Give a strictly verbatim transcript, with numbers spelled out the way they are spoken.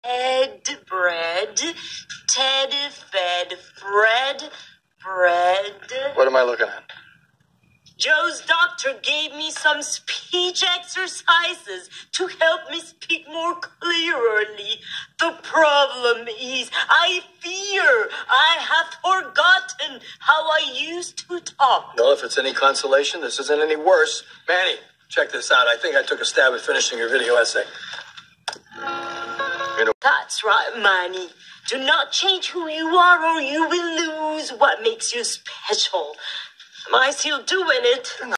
Ted bread, Ted fed Fred bread. What am I looking at? Joe's doctor gave me some speech exercises to help me speak more clearly. The problem is, I fear I have forgotten how I used to talk. Well, if it's any consolation, this isn't any worse. Manny, check this out. I think I took a stab at finishing your video essay. You know, That's right, Manny. Do not change who you are or you will lose what makes you special. Am I still doing it?